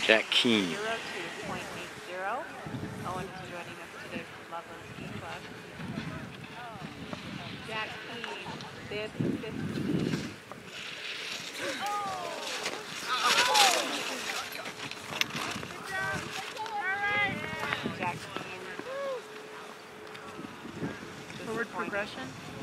Jack Keane. 0 to .80. Owen is joining us today from Loveland Ski Club. Jack Keane, bib 15. Jack Keane. Forward progression.